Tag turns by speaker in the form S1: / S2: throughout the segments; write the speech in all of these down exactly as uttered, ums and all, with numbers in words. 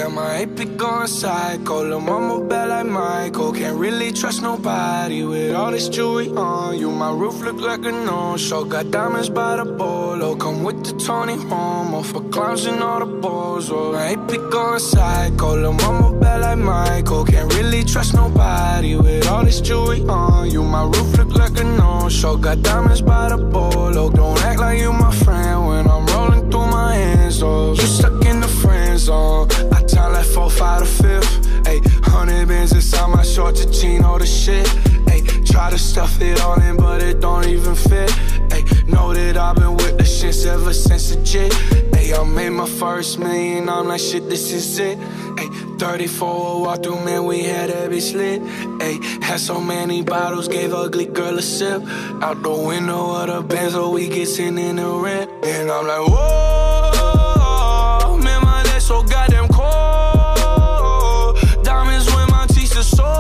S1: Damn, my A P going psycho. Lil' mama bad like Michael. Can't really trust nobody with all this jewelry on you. My roof look like a no-show. Got diamonds by the bolo. Come with the Tony Romo for clowns and all the balls. Oh, my A P going psycho. Lil' mama bad like Michael. Can't really trust nobody with all this jewelry on you. My roof look like a no-show. Got diamonds by the bolo. Don't act like you my friend when I'm rolling through my hands. Oh, you stuck in the friend zone. I time like four, five to fifth. Ayy, hundred bins inside my shorts, a chino the shit. Ayy, try to stuff it all in, but it don't even fit. Ayy, know that I've been with the shits ever since legit. Ayy, I made my first million, I'm like shit, this is it. Ayy, thirty-four walk through, man, we had that bitch lit. Ayy, had so many bottles, gave ugly girl a sip. Out the window of the Benz, so we get sitting in the rent. And I'm like, whoa, man, my legs so goddamn cold. Diamonds when my teeth are sore.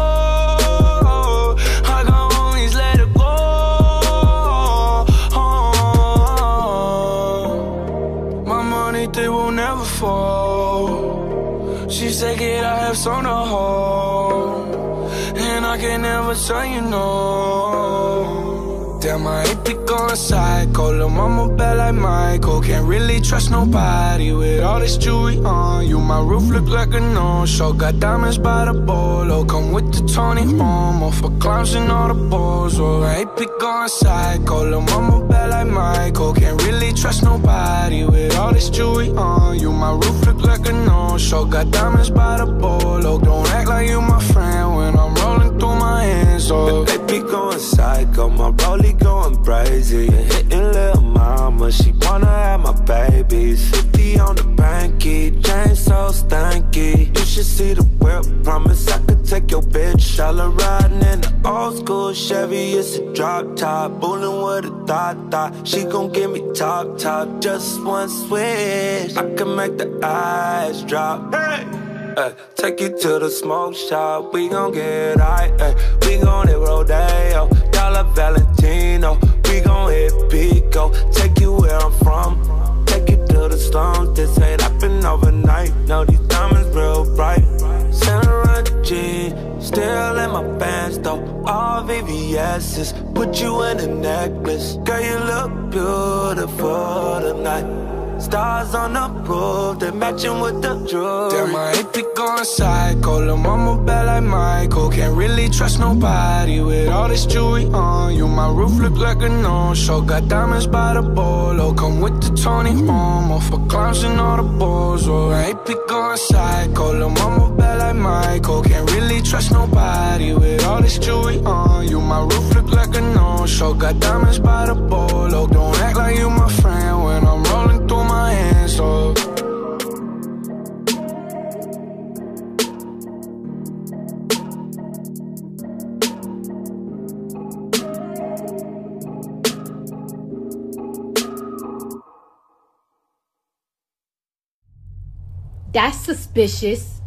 S1: I got homies, let it go. Oh, my money, they will never fall. She said, kid, I have some to hold, and I can never tell you no. Damn, my A P going psycho. Lil' mama bad like Michael. Can't really trust nobody with all this jewelry on you. My roof look like a no-show. Got diamonds by the bolo. Come with the Tony Romo for clowns and all the balls. Oh, my A P going psycho. Lil' mama bad like Michael. Can't really trust nobody with all this jewelry on you. My roof look like a no-show. Got diamonds by the bolo. Don't act like you my friend when I'm rolling through my hands. Oh,
S2: the A P going psycho. My rollie going crazy. And hitting lil' mama, she wanna have my babies. Fifty on the banky, chain so stanky. You should see the whip, promise I could take your bitch. All her riding in the old school Chevy, it's a drop top. Bullin' with a thought thought, she gon' give me top top. Just one switch, I can make the eyes drop. Hey! Ay, take you to the smoke shop, we gon' get high. Ay, we gon' hit Rodeo, Dollar Valentino. We gon' hit Pico, take you where I'm from. Take you to the slums, this ain't happen overnight. No, these diamonds real bright. Center of the G, still in my pants though. All V V S's, put you in a necklace. Girl, you look beautiful tonight. Stars on the roof, they're matching with the jewelry.
S1: Damn, my A P going psycho. Lil' mama bad like Michael. Can't really trust nobody with all this jewelry on you. My roof look like a no-show. Got diamonds by the bolo. Come with the Tony Romo for clowns and all the balls. Oh, my A P going psycho. Lil' mama bad like Michael. Can't really trust nobody with all this jewelry on you. My roof look like a no-show. Got diamonds by the bolo. Don't act like you my friend when I'm rolling through my hands, oh.
S3: That's suspicious.